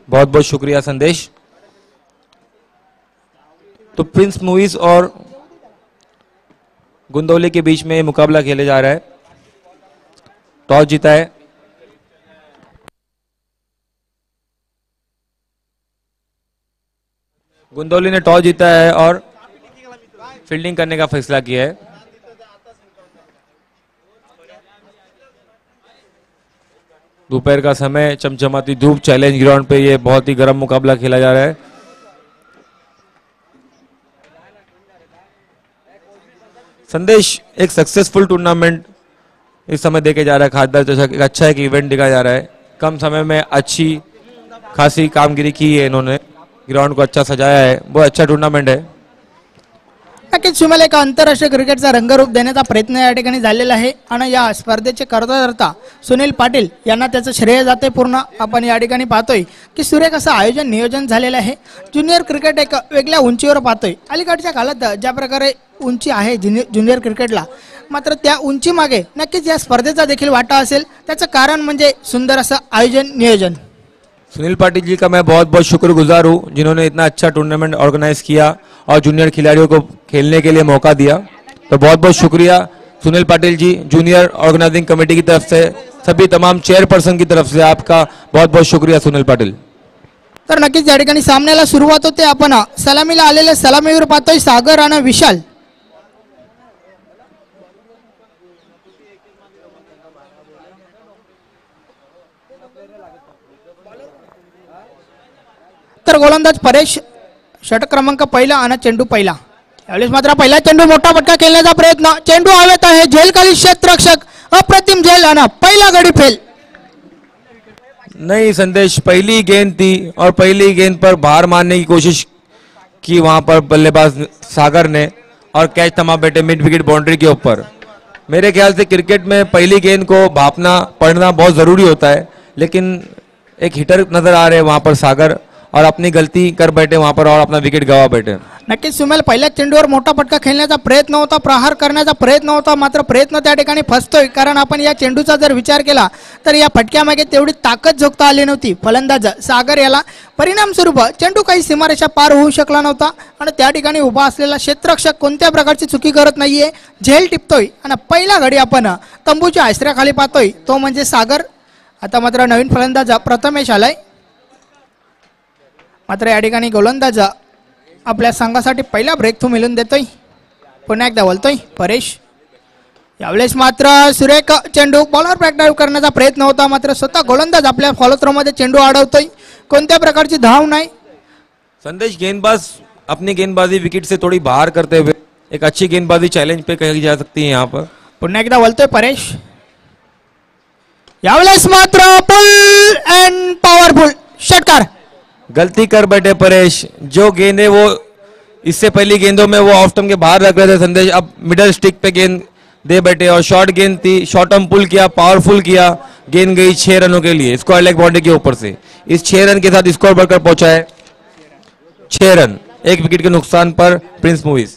बहुत बहुत शुक्रिया संदेश। तो प्रिंस मूवीज और गुंदौली के बीच में मुकाबला खेले जा रहा है। टॉस जीता है गुंदौली ने, टॉस जीता है और फील्डिंग करने का फैसला किया है। दोपहर का समय, चमचमाती धूप, चैलेंज ग्राउंड पे ये बहुत ही गर्म मुकाबला खेला जा रहा है। संदेश, एक सक्सेसफुल टूर्नामेंट इस समय देखे जा रहा है। खासदार अच्छा एक इवेंट देखा जा रहा है। कम समय में अच्छी खासी कामगिरी की है इन्होंने, ग्राउंड को अच्छा सजाया है, बहुत अच्छा टूर्नामेंट है। नक्कीच सुमेल, एक आंतरराष्ट्रीय क्रिकेटचा रंगरूप देण्याचा प्रयत्न या ठिकाणी झालेला आहे आणि या स्पर्धेचे कर्ताधर्ता सुनील पाटील यांना त्याचं श्रेय जाते पूर्ण। आपण या ठिकाणी पाहतोय की सुरेख असं आयोजन नियोजन झालेलं आहे। ज्युनियर क्रिकेट एक वेगळ्या उंचीवर पाहतोय। अलीकडच्या काळात ज्या प्रकारे उंची आहे ज्युनियर क्रिकेटला, मात्र त्या उंची मागे नक्कीच या स्पर्धेचा देखील वाटा असेल। त्याचं कारण म्हणजे सुंदर असं आयोजन नियोजन। सुनील पाटिल जी का मैं बहुत बहुत शुक्रगुजार हूँ, जिन्होंने इतना अच्छा टूर्नामेंट ऑर्गेनाइज किया और जूनियर खिलाड़ियों को खेलने के लिए मौका दिया। तो बहुत बहुत शुक्रिया Sunil Patil ji, junior organising committee की तरफ से, सभी तमाम चेयरपर्सन की तरफ से आपका बहुत बहुत शुक्रिया सुनील पाटिल। तर नक्कीच या ठिकाणी सामन्याला सुरुवात होते। आपण सलामीला आलेले सलामीवर पाहतोय सागर आणि विशाल। तर गोलंदाज परेश, षटक क्रमांक पहिला आणि चेंडू पहिला। यावेळेस मात्र पहिला चेंडू मोठा फटका खेळण्याचा प्रयत्न, चेंडू हवेत आहे, झेलखाली क्षेत्ररक्षक, अप्रतिम झेल आणि पहिला गडी फेल। नहीं संदेश, पहली गेंद थी और पहली गेंद पर बाहर मारने की कोशिश की वहां पर बल्लेबाज सागर ने और कैच थमा बैठे मिड विकेट बाउंड्री के ऊपर। मेरे ख्याल से क्रिकेट में पहली गेंद को भापना पढ़ना बहुत जरूरी होता है, लेकिन एक हिटर नजर आ रहे वहां पर सागर और अपनी गलती कर बैठे वहां पर और अपना विकेट गवा बैठे। नक्कीच सुमेल, पहिल्या चेंडूवर मोठा फटका खेळण्याचा प्रयत्न होता, प्रहार करण्याचा प्रयत्न होता, मात्र प्रयत्न त्या ठिकाणी फसतोय। कारण आपण या चेंडूचा जर विचार केला तर या फटक्यामागे तेवढी ताकद झोकता आली नव्हती फलंदाज सागर याला। परिणाम स्वरूप चेंडू काही सीमारेषा पार होऊ शकला नव्हता आणि त्या ठिकाणी उभा असलेला क्षेत्ररक्षक कोणत्या प्रकारची चुकी करत नाहीये, झेल टिपतोय आणि पहिला घडी आपण तंबूच्या आश्रयाखाली पाहतोय, तो म्हणजे सागर। आता मात्र नवीन फलंदाज प्रथमेश आलाय। मात्र या ठिकाणी गोलंदाज आपल्या संघासाठी पहिला ब्रेक थ्रू मिळून देतोय। पुन्हा एकदा बोलतोय परेश। यावेळेस मात्र सुरेख चेंडू बॉलर बॅक ड्राइव्ह करण्याचा प्रयत्न होता, मात्र स्वतः गोलंदाज आपल्या फॉलो थ्रो मध्ये चेंडू अडवतोय। कोणत्या प्रकारची धाव नाही। संदेश, गेंदबाज अपनी गेंदबाजी विकेट से थोड़ी बाहर करते हुए एक अच्छी गेंदबाजी चैलेंज पे कही जा सकती है यहाँ पर। पुन्हा एकदा बोलतोय परेश। यावेळेस मात्र फुल एंड पावरफुल षटकार। गलती कर बैठे परेश, जो गेंद है वो इससे पहली गेंदों में वो ऑफ स्टंप के बाहर रख रहे थे संदेश, अब मिडल स्टिक पे गेंद दे बैठे और शॉर्ट गेंद थी, शॉर्ट टर्म पुल किया, पावरफुल किया, गेंद गई 6 रनों के लिए स्क्वायर लेग बाउंड्री के ऊपर से। इस 6 रन के साथ स्कोर बढ़कर पहुंचा है 6 रन, 1 विकेट के नुकसान पर प्रिंस मूवीज।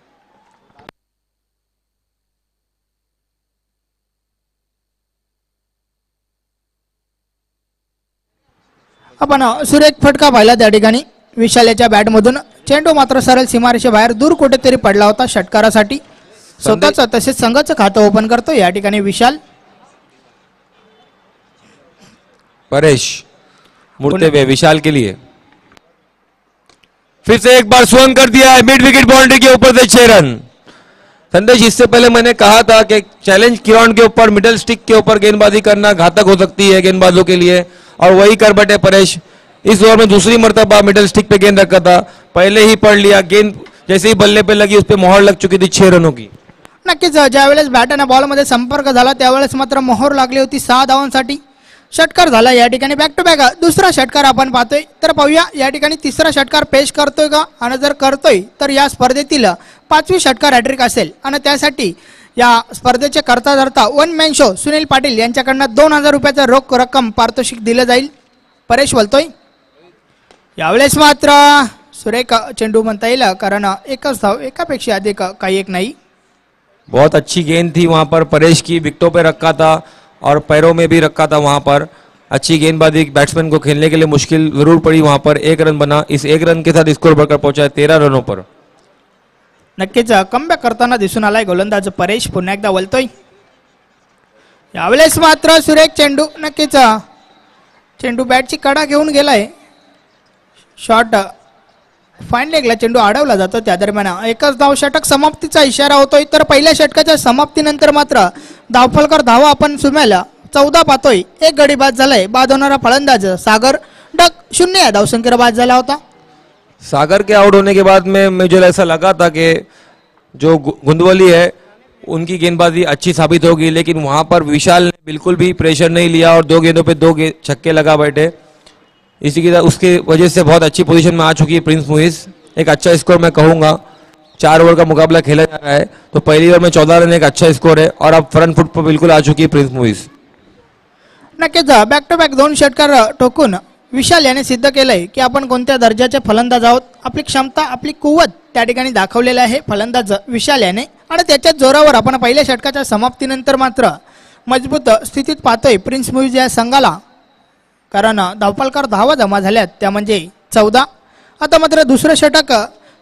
आपण सुरेख फटका पाहिला त्या ठिकाणी विशालेच्या बॅट मधून। चेंडू मात्र सरळ सीमारेषे बाहेर दूर कुठेतरी पडला होता षटकारासाठी। स्वतःच तसेच संघाचं खातं ओपन करतो या ठिकाणी विशाल। परेश मुड़ते हुए विशाल के लिए फिर से एक बार स्वंग कर दिया है मिड विकेट बाउंड्री के ऊपर से 6 रन। संदेश, इससे पहले मैंने कहा था कि चैलेंज ग्राउंड के ऊपर मिडल स्टिक के ऊपर गेंदबाजी करना घातक हो सकती है गेंदबाजों के लिए, और वही कर बैठे परेश। इस ओवर में दूसरी मर्तबा मिडल स्टिक पे गेंद रखा था, पहले ही पढ़ लिया, गेंद जैसे ही बल्ले पे लगी उस पे मोहर लग चुकी थी 6 रनों की। नक्कीच ज्यावेळेस बॅट आणि बॉल मध्ये संपर्क झाला त्यावेळेस मात्र मोहर लागली होती 6 धावांसाठी। षटकार झाला या ठिकाणी बॅक टू बॅक दुसरा षटकार आपण पाहतोय। तर पाहूया या ठिकाणी तिसरा षटकार पेश करतोय का, आणि जर करतोय तर या स्पर्धेतील 5वी षटकार हॅट्रिक असेल आणि त्यासाठी या स्पर्धेचे करता धरता one man show Sunil Patil यांच्याकडनं 2000 रुपयाचा रोख रक्कम पारितोषिक दिलं जाईल। परेश बोलतोय। यावेळेस मात्र सुरेख चेंडू म्हणता येईल, कारण एकच धाव, एकापेक्षा अधिक काही एक नाही। बहुत अच्छी गेंद थी वहां पर परेश की, विकेटों पे रखा था और पैरों में भी रखा था वहां पर, अच्छी गेंदबाजी बैट्समैन को खेलने के लिए मुश्किल जरूर पड़ी, वहां पर 1 रन बना। इस 1 रन के साथ स्कोर बढ़कर पहुंचा है 13 रनों पर। नक्कीच कमबॅक करताना दिसून आलाय गोलंदाज परेश, पुन्हा एकदा वलतोय। यावेळेस मात्र सुरेख चेंडू, नक्कीच चेंडू बॅटची कडा घेऊन गेलाय, शॉट फाईन लेगला चेंडू अडवला जातो। त्या दरम्यान एकच धाव, षटक समाप्तीचा इशारा होतोय। तर पहिल्या षटकाच्या समाप्तीनंतर मात्र धावफलकर धावा आपण सुमेला 14 पाहतोय। एक गडी बाद झालाय, बाद होणारा फलंदाज सागर डक 0 या धावसंख्येवर बाद झाला होता। सागर के आउट होने के बाद में मुझे ऐसा लगा था कि जो गुंदवली है उनकी गेंदबाजी अच्छी साबित होगी, लेकिन वहां पर विशाल ने बिल्कुल भी प्रेशर नहीं लिया और 2 गेंदों पे 2 छक्के लगा बैठे। इसी की उसकी वजह से बहुत अच्छी पोजीशन में आ चुकी है प्रिंस मुइज। एक अच्छा स्कोर मैं कहूंगा, 4 ओवर का मुकाबला खेला जा रहा है, तो पहली ओवर में 14 रन एक अच्छा स्कोर है और अब फ्रंट फुट पर बिल्कुल आ चुकी है प्रिंस मुइज। नक्कीच बॅक टू बॅक 2 षटकार ठोकून विशाल याने सिद्ध केलंय की आपण कोणत्या दर्जाचे फलंदाज आहोत। आपली क्षमता, आपली कुवत त्या ठिकाणी दाखवलेला आहे फलंदाज विशाल याने, आणि त्याच्याच जोरावर आपण पहिल्या षटकाच्या समाप्तीनंतर मात्र मजबूत स्थितीत पाहतोय प्रिन्स मुइज या संघाला, कारण धावफलकर धावा जमा झाल्यात त्या म्हणजे 14। आता मात्र दुसरं षटक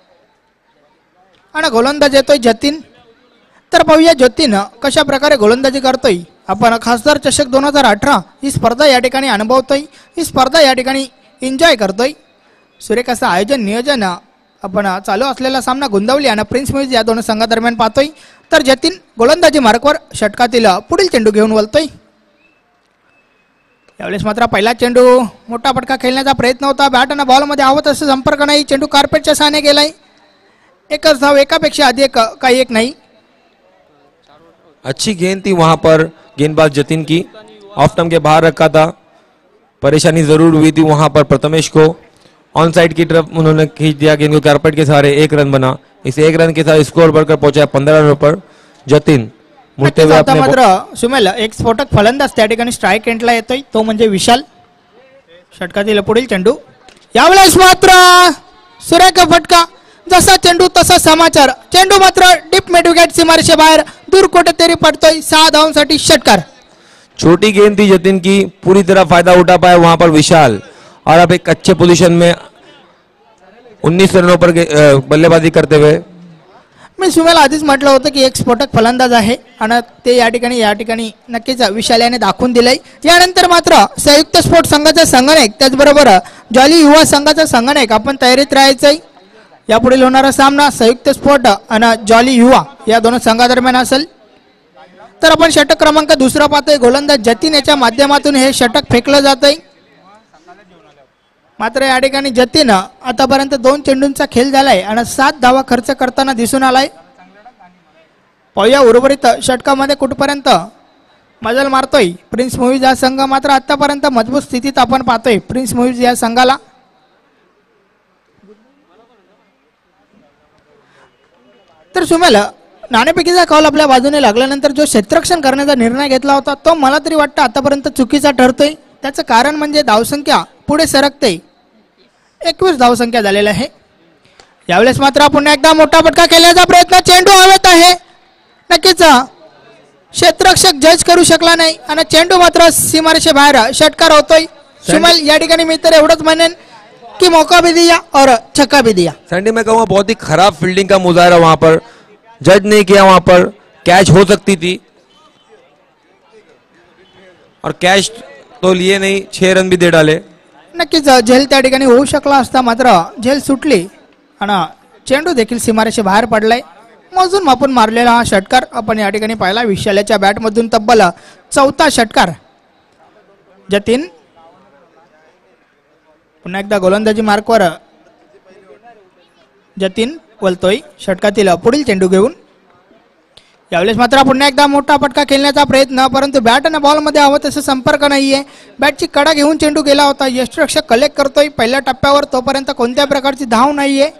आणि गोलंदाज येतोय जतीन। तर पाहूया जतीन कशा प्रकारे गोलंदाजी करतोय। आपण खासदार चषक 2018 ही स्पर्धा या ठिकाणी अनुभवतोय, ही स्पर्धा या ठिकाणी एन्जॉय करतोय। सुरेख असं आयोजन नियोजन आपण चालू असलेला सामना गुंदवली आणि प्रिन्स मुइज या 2 संघादरम्यान पाहतोय। तर जतीन गोलंदाजी मार्कवर षटकातील पुढील चेंडू घेऊन वलतोय। यावेळेस मात्र पहिला चेंडू मोठा फटका खेळण्याचा प्रयत्न होता, बॅट आणि बॉलमध्ये हवं तसं संपर्क नाही, चेंडू कार्पेटच्या सहाय्याने गेलाय। एकच धाव, एकापेक्षा अधिक काही एक नहीं। अच्छी गेंद थी वहां पर गेंदबाज जतिन की, ऑफ स्टंप के बाहर रखा था, परेशानी जरूर हुई थी वहां पर प्रथमेश को। ऑन साइड की तरफ उन्होंने खींच दिया गेंद को, कारपेट के सहारे 1 रन बना। इस 1 रन के साथ स्कोर बढ़कर पहुंचा 15 रनों पर। जतिन मुड़ते हुए आता मात्र सुमेल एक स्फोटक फलंदाज त्या ठिकाणी स्ट्राइक एंडला येतोय, तो म्हणजे विशाल। षटकातील पुढील चेंडू, यावेळेस मात्र सुरेख फटका, जसा चेंडू तसा समाचार। चेंडू मात्र डीप मिड विकेट सीमारेषे बाहेर दूर कुठेतरी पडतोय। 6 धावांसाठी षटकार। छोटी गेंद थी जतिन की, पूरी तरह फायदा उठा पाया वहां पर विशाल, और अब एक अच्छे पोजीशन में 19 रनों पर बल्लेबाजी करते हुए। मी सुमेल आधीच म्हटलं होतं की एक स्फोटक फलंदाज आहे आणि ते या ठिकाणी नक्कीच विशाल याने दाखवून दिलंय। यानंतर मात्र संयुक्त स्पोर्ट संघाचा संगणक, त्याचबरोबर जॉली युवा संघाचा संगणक आपण तयारीत राहायचंय। यापुढील होणारा सामना संयुक्त स्पोर्ट आणि जॉली युवा या 2 संघादरम्यान असेल। तर आपण षटक क्रमांक 2 पाहतोय, गोलंदाज जतीन याच्या माध्यमातून हे षटक फेकलं जातंय। मात्र या ठिकाणी जतीन आतापर्यंत 2 चेंडूंचा खेळ झालाय आणि 7 धावा खर्च करताना दिसून आलाय। पाहूया उर्वरित षटकामध्ये कुठपर्यंत मजल मारतोय प्रिन्स मुइज हा संघ। मात्र आतापर्यंत मजबूत स्थितीत आपण पाहतोय प्रिन्स मुइज या संघाला। तर सुमेल, नाणेफेकीचा कॉल आपल्या बाजूने लागल्यानंतर जो क्षेत्ररक्षण करण्याचा निर्णय घेतला होता तो मला तरी वाटतं आतापर्यंत चुकीचा ठरतोय। त्याचं कारण म्हणजे धावसंख्या पुढे सरकते, 21 धावसंख्या झालेला आहे। यावेळेस मात्र पुन्हा एकदा मोठा फटका खेळण्याचा प्रयत्न, चेंडू हवेत आहे। नक्कीच क्षेत्ररक्षक जज करू शकला नाही आणि चेंडू मात्र सीमारेषे बाहेर षटकार होतोय। सुमेल, या ठिकाणी मी तर एवढंच म्हणेन कि मौका भी दिया और छक्का भी दिया। सैंडी, मैं कहूँगा बहुत ही खराब फील्डिंग का मुजाहरा वहां पर, जज नहीं किया, वहां पर कैच हो सकती थी और कैच तो लिए नहीं, 6 रन भी दे डाले। नक्कीच झेल त्या ठिकाणी होऊ शकला असता, मात्र झेल सुटली आणि चेंडू देखील सीमारेषे बाहेर पडलाय। मोजून मापून मारलेला हा षटकार आपण या ठिकाणी पाहिला विशालाच्या बॅटमधून। तब्बल 4था षटकार। जतीन पुन्हा एकदा गोलंदाजी मार्कवर जतीन वलतोय षटकातील पुढील चेंडू घेऊन। यावेळेस मात्र पुन्हा एकदा मोठा फटका खेळण्याचा प्रयत्न, परंतु बॅट आणि बॉल मध्ये हवं तसं संपर्क नाहीये। बॅटची कडा घेऊन चेंडू गेला होता, यष्टिरक्षक कलेक्ट करतोय पहिल्या टप्प्यावर, तोपर्यंत कोणत्या प्रकारची धाव नाहीये।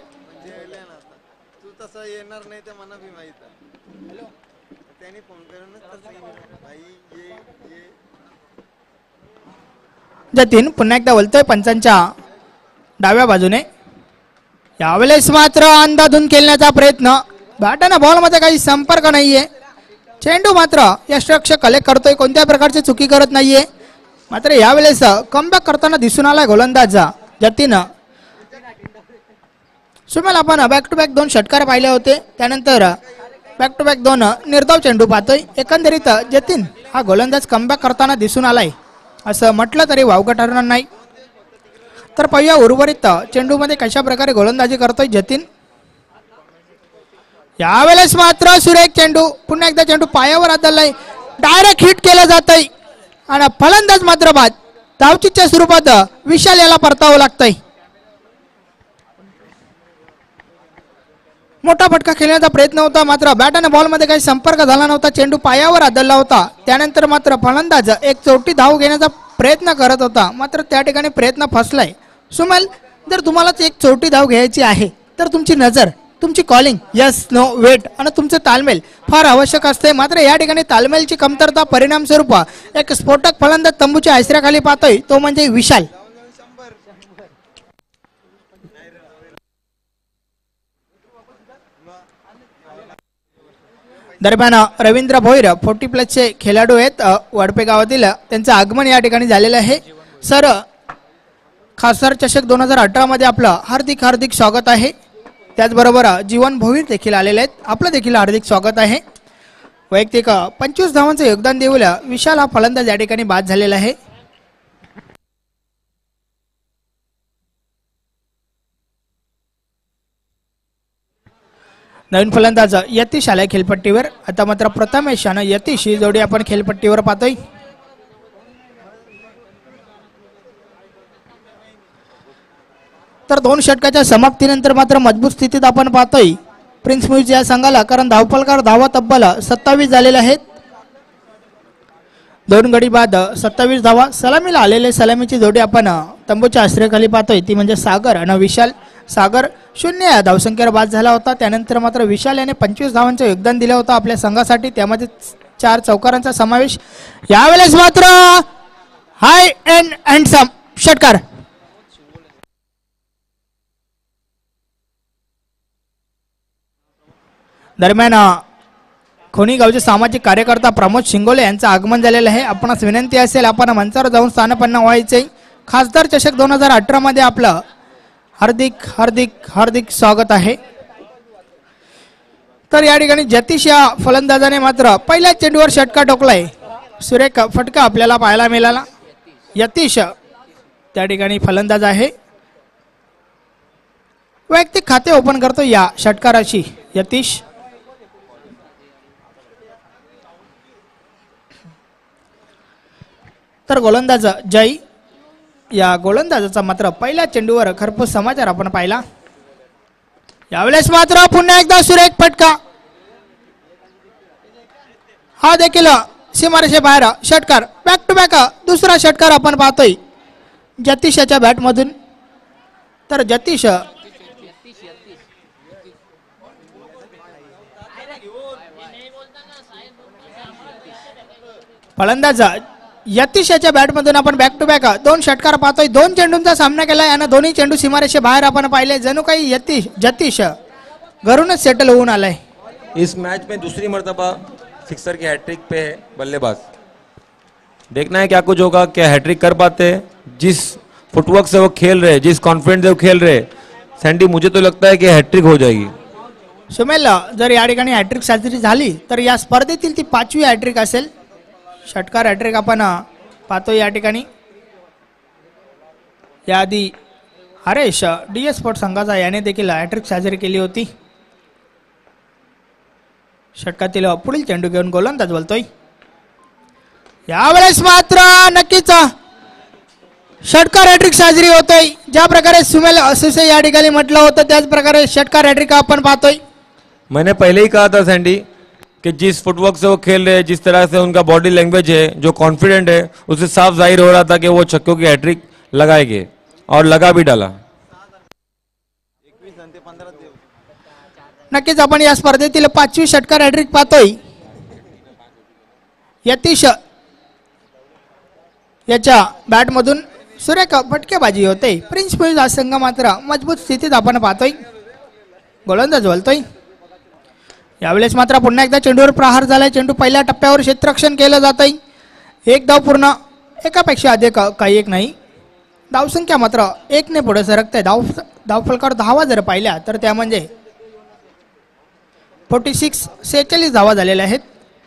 जतीन पुन्हा एकदा वलतोय पंचांच्या डाव्या बाजूने। यावेळेस मात्र अंधाधुंद खेळण्याचा प्रयत्न, बॅट आणि बॉल मध्ये काही संपर्क नाहीये। चेंडू मात्र यष्टिरक्षक कलेक्ट करतोय, कोणत्या प्रकारची चुकी करत नाहीये। मात्र यावेळेस कमबॅक करताना दिसून आलाय गोलंदाज जतीन. सुमेल आपण बॅक टू बॅक 2 षटकार पाहिले होते, त्यानंतर बॅक टू बॅक 2 निर्धाव चेंडू पाहतोय. एकंदरीत जतीन हा गोलंदाज कमबॅक करताना दिसून आलाय असं म्हटलं तरी वावगं ठरणार नाही. तर पाहूया उर्वरित चेंडूमध्ये कशा प्रकारे गोलंदाजी करतोय जतीन. यावेळेस मात्र सुरेख चेंडू, पुन्हा एकदा चेंडू पायावर आदळलाय, डायरेक्ट हिट केलं जातंय आणि फलंदाज मात्र बाद. धावचीच्या स्वरूपात विशाल याला परतावं लागतंय. मोठा फटका खेळण्याचा प्रयत्न होता, मात्र बॅट आणि बॉल मध्ये काही संपर्क झाला नव्हता. चेंडू पायावर आदळला होता. त्यानंतर मात्र फलंदाज एक चौटी धाव घेण्याचा प्रयत्न करत होता, मात्र त्या ठिकाणी प्रयत्न फसलाय. सुमेल, जर तुम्हालाच एक चौटी धाव घ्यायची आहे तर तुमची नजर, तुमची कॉलिंग, यस नो वेट आणि तुमचं तालमेल फार आवश्यक असते. मात्र या ठिकाणी तालमेलची कमतरता परिणाम स्वरूप एक स्फोटक फलंदाज तंबूच्या आश्रयाखाली पाहतोय, तो म्हणजे विशाल. दरम्यान रवींद्र भोईर 40+ खेळाडू आहेत वडपे गावातील, त्यांचं आगमन या ठिकाणी झालेलं आहे. सर, खासदार चषक 2018 मध्ये आपलं हार्दिक हार्दिक स्वागत आहे. त्याचबरोबर जीवन भोईर देखील आलेले आहेत, आपलं देखील हार्दिक स्वागत आहे. वैयक्तिक 25 धावांचं योगदान देऊन विशाल हा फलंदाज या ठिकाणी बाद झालेला आहे. नवीन फलंदाज यतीश आलाय खेळपट्टीवर. आता मात्र प्रथमेश आणि यतीश ही जोडी आपण खेळपट्टीवर पाहतोय. तर 2 षटकाच्या समाप्तीनंतर मात्र मजबूत स्थितीत आपण पाहतोय प्रिन्स म्युझिक या संघाला, कारण धावफलकार धावा तब्बल 27 झालेले आहेत. 2 गडी बाद 27 धावा. सलामीला आलेले सलामीची जोडी आपण तंबूच्या आश्रयाखाली पाहतोय, ती म्हणजे सागर आणि विशाल. सागर 0 या धावसंख्येवर बाद झाला होता. त्यानंतर मात्र विशाल याने 25 धावांचं योगदान दिलं होतं आपल्या संघासाठी, त्यामध्ये 4 चौकारांचा समावेश. यावेळेस मात्र हाय एंड हँडसम षटकार. दरम्यान खोनी गावचे सामाजिक कार्यकर्ता प्रमोद शिंगोले यांचं आगमन झालेलं आहे. आपणास विनंती असेल आपण मंचावर जाऊन स्थानपन्न व्हायचे. खासदार चषक 2018 मध्ये आपलं हार्दिक हार्दिक हार्दिक स्वागत आहे. तर या ठिकाणी जतीश या फलंदाजाने मात्र पहिल्या चेंडूवर षटकार ठोकलाय. सुरेख फटका आपल्याला पाहायला मिळाला. यतीश त्या ठिकाणी फलंदाज आहे. वैयक्तिक खाते ओपन करतो या षटकाराशी यतीश. तर गोलंदाज जय, या गोलंदाजाचा मात्र पहिल्या चेंडूवर खरपूस समाचार आपण पाहिला. यावेळेस मात्र पुन्हा एकदा सुरेख फटका, हा देखील सीमारेषे बाहेर षटकार. बॅक टू बॅक दुसरा षटकार आपण पाहतोय जतीशच्या बॅट मधून. तर जतीश फलंदाज यतीशच्या बॅट मधून आपण बॅक टू बॅक 2 षटकार पाहतोय. 2 चेंडूंचा सामना केलाय आणि दोन्ही चेंडू सीमारेषे बाहेर आपण पाहिले. जणू काही जतीश घरूनच सेटल होऊन आलाय. इस मैच में दूसरी मर्तबा सिक्सर की हैट्रिक पे है बल्लेबाज. देखना है क्या कुछ होगा, क्या हैट्रिक कर पाते हैं. जिस फुटवर्क से वो खेल रहे, जिस कॉन्फिडेंस से वो खेल रहे, सैंडी मुझे तो लगता है कि हैट्रिक हो जाएगी. सुमेल, जर या ठिकाणी हॅट्रिक साजरी झाली तर या स्पर्धेतील ती 5वी हॅट्रिक असेल. षटकार हॅट्रिक आपण पाहतो या ठिकाणी. याआधी हरेश DS स्पोर्ट संघाचा याने देखील हॅट्रिक साजरी केली होती. षटकातील पुढील चेंडू घेऊन गोलंदाज बोलतोय. यावेळेस मात्र नक्कीच षटकार हॅट्रिक साजरी होतोय. ज्या प्रकारे सुमेल असे या ठिकाणी म्हटलं होतं त्याच प्रकारे षटकार हॅट्रिक आपण पाहतोय. मैंने पहले ही कहा था सैंडी कि जिस फुटवर्क से वो खेल रहे, जिस तरह से उनका बॉडी लैंग्वेज है, जो कॉन्फिडेंट है, उससे साफ जाहिर हो रहा था कि वो छक्कों की हैट्रिक लगाएंगे और लगा भी डाला. नक्कीच आपण या स्पर्धेतील 5वी षटकार हॅट्रिक पाहतोय. यतीश याच्या बॅट मधून सुरेख फटकेबाजी होते. प्रिन्स म्युझिक हा संघ मात्र मजबूत स्थितीत आपण पाहतोय. गोलंदाज बोलतोय. यावेळेस मात्र पुन्हा एकदा चेंडूवर प्रहार झालाय. चेंडू पहिल्या टप्प्यावर क्षेत्ररक्षण केलं जात आहे. 1 धाव पूर्ण एकापेक्षा अधिक काही एक नाही. धावसंख्या मात्र 1 पुढे सरकते. धावफलकावर धावा जर पाहिल्या तर त्या म्हणजे 46 धावा झालेल्या आहेत.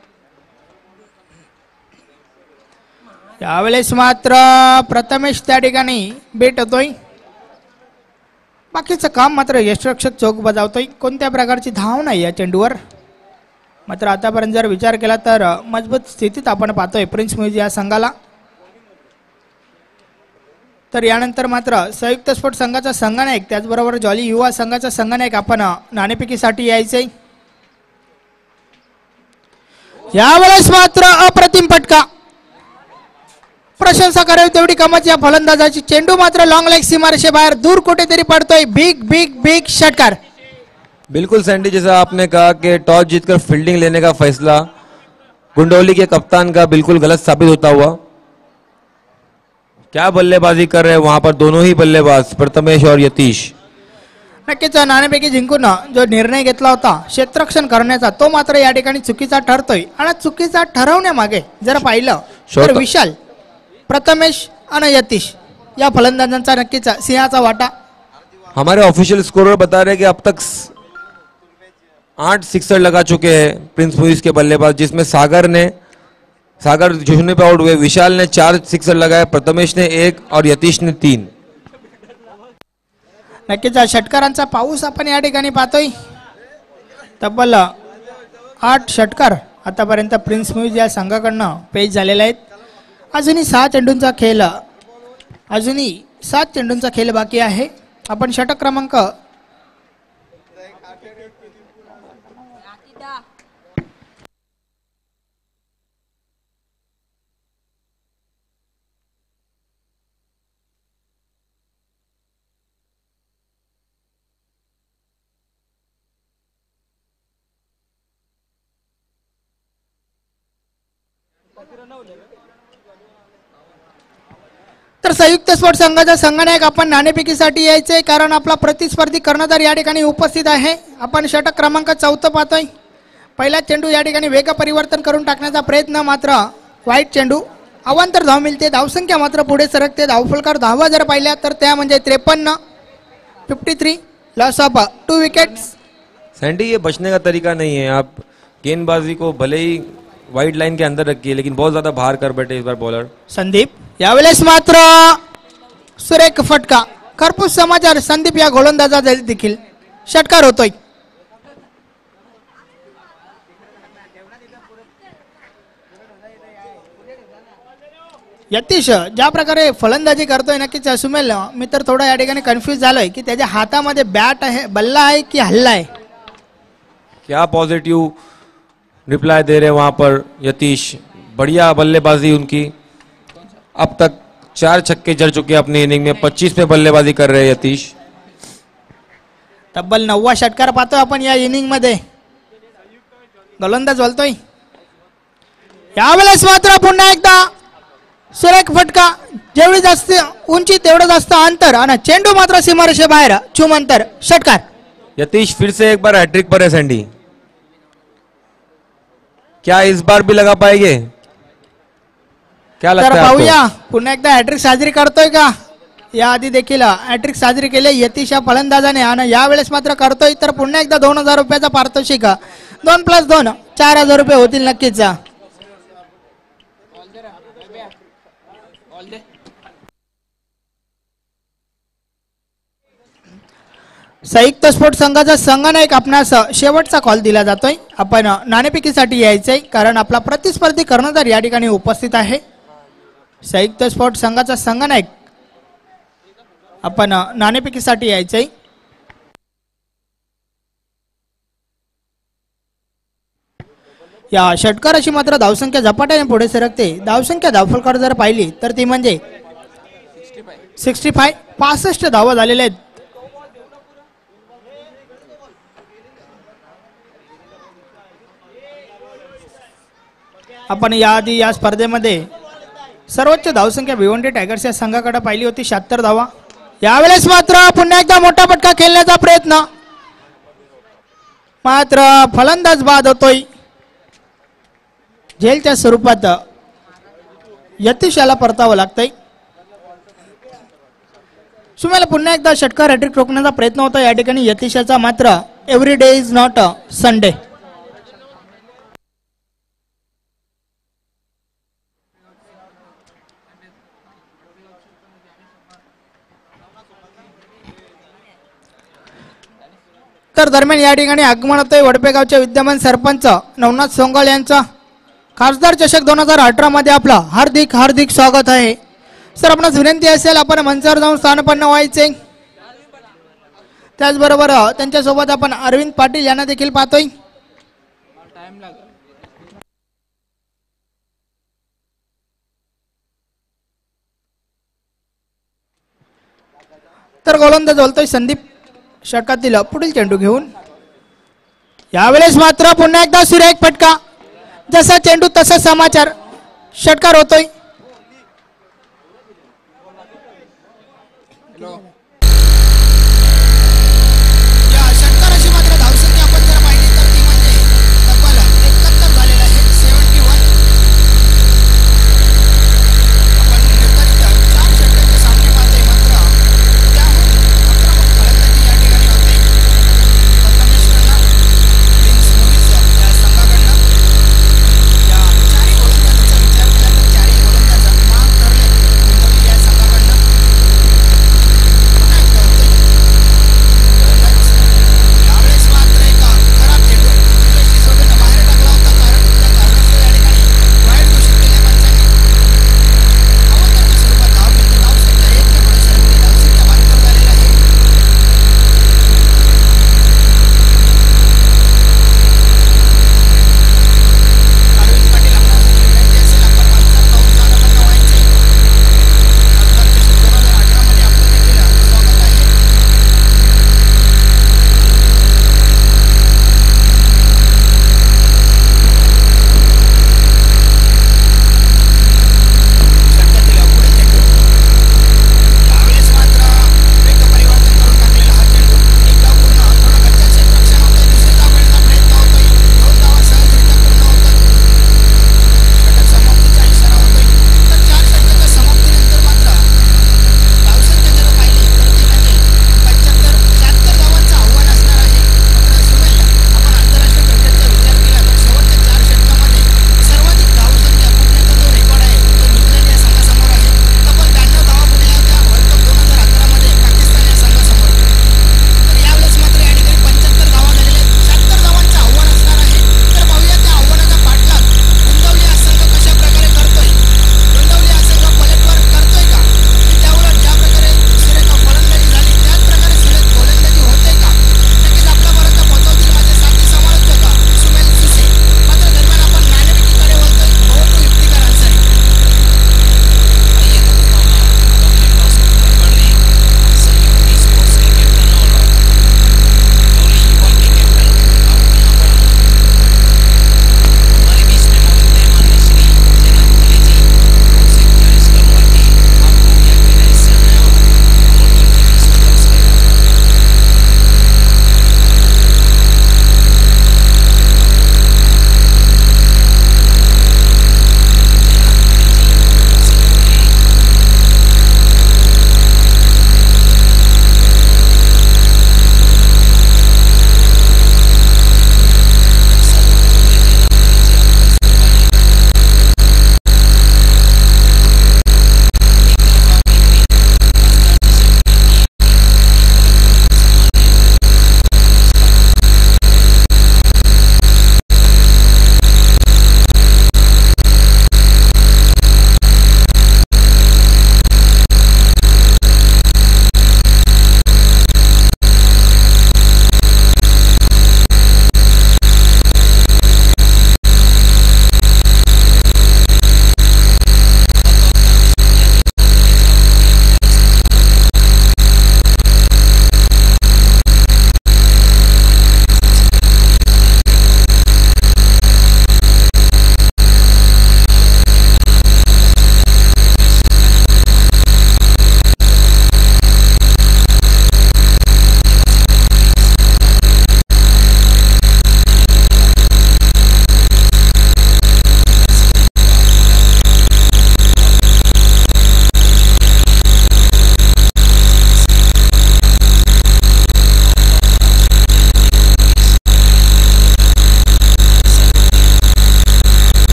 यावेळेस मात्र प्रथमेश त्या ठिकाणी बेट होतोय. बाकीचं काम मात्र यष्टिरक्षक चोख बजावतोय. कोणत्या प्रकारची धाव नाही या चेंडूवर. मात्र आतापर्यंत जर विचार केला तर मजबूत स्थितीत आपण पाहतोय प्रिन्स म्युझिक या संघाला. तर यानंतर मात्र संयुक्त स्पोर्ट संघाचा संघनायक त्याचबरोबर जॉली युवा संघाचा संघनायक आपण नाणेफेकीसाठी यायचे. यावेळेस मात्र अप्रतिम फटका. प्रशंसा करावी तेवढी कमाच या फलंदाजाची. चेंडू मात्र लॉंग लेग सीमारेषे बाहेर दूर कुठेतरी पडतोय. बिग बिग बिग षटकार. बिल्कुल सैंडी, जैसा आपने कहा कि टॉस जीतकर फील्डिंग लेने का फैसला गुंडोली के कप्तान का बिल्कुल गलत साबित होता हुआ. क्या बल्लेबाजी कर रहे हैं वहां पर दोनों ही बल्लेबाज प्रथमेश और यतीश. नक्कीच नाणेफेकी जिंकून जो निर्णय घेतला होता क्षेत्ररक्षण करण्याचा तो मात्र या ठिकाणी चुकीचा ठरतोय. आणि चुकीचा ठरवण्यामागे जर पाहिलं तर विशाल, प्रथमेश आणि यतीश या फलंदाजांचा नक्कीच सिंहाचा वाटा. हमारे ऑफिशियल स्कोरर बता रहे हैं कि अब तक 8 सिक्सर लगा चुके हैं प्रिंस म्यूजिक के बल्लेबाज, जिसमें सागर झुंझुनू पे आउट हुए. विशाल ने 4 सिक्सर लगाए, प्रथमेश ने 1 और यतीश ने 3. नक्कीच षटकारांचा पाऊस आपण या ठिकाणी पाहतोय. तब्बल 8 षटकार आतापर्यंत प्रिन्स म्युझिक या संघाकडनं पेश झालेले आहेत. अजूनही 6 चेंडूंचा खेळ बाकी आहे. आपण षटक क्रमांक तर संयुक्त स्पोर्ट संघाचा संघनायक आपण नाणेफेकीसाठी यायचे, कारण आपला प्रतिस्पर्धी कर्णधार या ठिकाणी उपस्थित आहे. आपण षटक क्रमांक 14 पाहतोय. पहिला चेंडू या ठिकाणी वेग परिवर्तन करून टाकण्याचा प्रयत्न, मात्र वाईट चेंडू. अवांतर धाव मिळते. धावसंख्या मात्र पुढे सरकते. धावफलकावर धावा जर पाहिल्या तर त्या म्हणजे 53. 53 लॉस ऑफ 2 विकेट्स. सैंडी, ये बचने का तरीका नहीं है. आप गेंदबाजी को भले ही वाइड लाइन के अंदर रखिए, लेकिन बहुत ज्यादा बाहर कर बैठे इस बार बॉलर. संदीप, यावेळेस मात्र सुरेख फटका. खरपूस समाचार, संदीप या गोलंदाजा देखील षटकार होतोय. यतीश ज्या प्रकारे फलंदाजी करतोय नक्कीच सुमेल, मी तर थोडा या ठिकाणी कन्फ्यूज झालोय की त्याच्या हातामध्ये बॅट आहे, बल्ला आहे की हल्ला आहे. क्या पॉजिटिव रिप्लाई दे रहे वहां पर यतीश. बढ़िया बल्लेबाजी उनकी. अब तक 4 छक्के जड़ चुके हैं अपनी इनिंग में. 25 में बल्लेबाजी कर रहे हैं यतीश. तब्बल 9वा षटकार पाहतोय आपण या इनिंग मध्ये. गोलंदाज बोलतोय. यावेळेस मात्र पुन्हा एकदा सुरेख फटका. जेवढी जास्त उंची तेवढं जास्त अंतर, आणि चेंडू मात्र सीमारेषे बाहेर. चुम अंतर. षटकार. यतीश फिर से एक बार हैट्रिक पर है सैंडी. क्या इस बार भी लगा पाएंगे? क्या लगता है आपको? पाहूया पुन्हा एकदा हॅट्रिक साजरी करतोय का. याआधी देखील हॅट्रिक साजरी केली यतीश या फलंदाजाने, आणि यावेळेस मात्र करतोय. तर पुन्हा एकदा 2000 रुपयाचा पारितोषिक. 2 + 2 4000 रुपये होतील नक्कीच. संयुक्त स्पोर्ट संघाचा संघनायक आपणास शेवटचा कॉल दिला जातोय. आपण नाणेफेकीसाठी यायचंय, कारण आपला प्रतिस्पर्धी कर्णधार या ठिकाणी उपस्थित आहे. संयुक्त स्पोर्ट संघाचा संघनायक आपण नाणेफेकीसाठी यायचंय. या षटकाराची मात्र धावसंख्या झपाट्याने पुढे सरकते. धावसंख्या धावफलकावर जर पाहिली तर ती म्हणजे 65 धावा झालेल्या आहेत. आपण याआधी या स्पर्धेमध्ये सर्वोच्च धावसंख्या भिवंडी टायगर्स या संघाकडे पाहिली होती, 76 धावा. यावेळेस मात्र पुन्हा एकदा मोठा फटका खेळण्याचा प्रयत्न, मात्र फलंदाज बाद होतोय. झेलच्या स्वरूपात यतीश याला परतावं लागतंय. सुमेला पुन्हा एकदा षटकार हॅट्रिक रोखण्याचा प्रयत्न होता या ठिकाणी यतीशाचा, मात्र every day is not a Sunday. तर दरम्यान या ठिकाणी आगमन होतंय वडपेगावचे विद्यमान सरपंच नवनाथ सोंगल यांचा. खासदार चषक 2018 मध्ये आपला हार्दिक हार्दिक स्वागत आहे. सर, आपणास विनंती असेल आपण मंचावर जाऊन स्थानपन्न व्हायचे. त्याचबरोबर त्यांच्यासोबत आपण अरविंद पाटील यांना देखील पाहतोय. तर गोलंदाज बोलतोय संदीप षटकातील पुढील चेंडू घेऊन. यावेळेस मात्र पुन्हा एकदा सुरेख फटका. जसा चेंडू तसा समाचार. षटकार होतोय. या षटकाराची मात्र धावसंख्या आपण जर पाहिली तर ती म्हणजे तब्बल 71 झालेला आहे. 71. आपण निर्धारित 4 षटकांचे सामने पाहतोय, मात्र त्याहून आक्रमक फलंदाजी या ठिकाणी होते. प्रथमेश खन्ना, प्रिन्स मुव्हीज या संघाकडनं या 4 गोलंदाजांचा विचार केला तर 4 गोलंदाज मांग ठरले या संघाकडनं.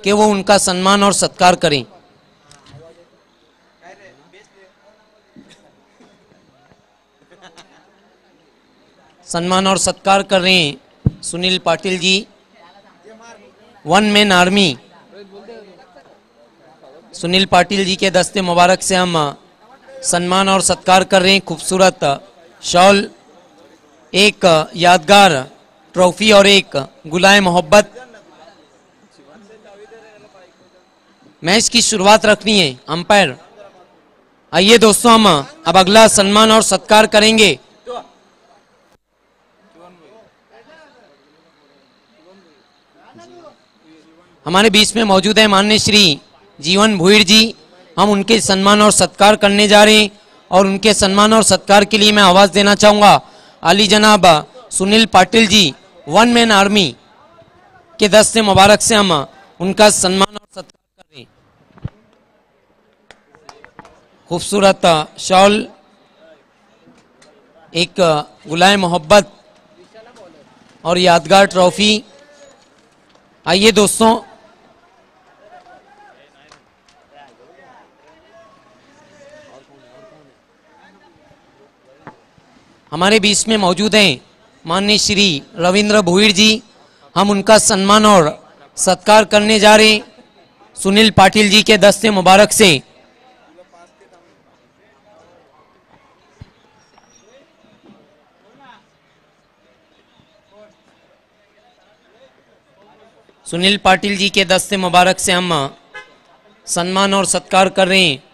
कि वो उनका सम्मान और सत्कार करें। सम्मान और सत्कार कर रहे हैं Sunil Patil ji, one man army. Sunil Patil ji के दस्ते मुबारक से हम सम्मान और सत्कार कर रहे हैं। खूबसूरत शॉल, एक यादगार ट्रॉफी और एक गुलाए मोहब्बत। मैच की शुरुआत रखनी है अंपायर। आइए दोस्तों, हम अब अगला सम्मान और सत्कार करेंगे। हमारे बीच में मौजूद है माननीय श्री जीवन भुईर जी। हम उनके सम्मान और सत्कार करने जा रहे हैं और उनके सम्मान और सत्कार के लिए मैं आवाज देना चाहूंगा अली जनाब Sunil Patil ji, one man army के दस्ते मुबारक से हम उनका सम्मान और सत्कार कर रहे हैं। खूबसूरत शॉल, एक गुलाए मोहब्बत और यादगार ट्रॉफी। आइए दोस्तों, हमारे बीच में मौजूद हैं माननीय श्री रविंद्र भुईर जी। हम उनका सम्मान और सत्कार करने जा रहे हैं सुनील पाटिल जी के दस्ते मुबारक से। सुनील पाटिल जी के दस्ते मुबारक से हम सम्मान और सत्कार कर रहे हैं।